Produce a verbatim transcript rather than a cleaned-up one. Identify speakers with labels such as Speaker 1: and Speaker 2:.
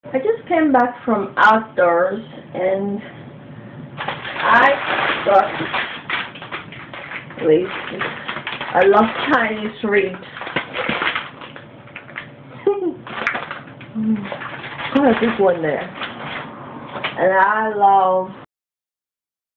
Speaker 1: I just came back from outdoors and I got wait, I love Chinese reeds. Oh, there's one there. And I love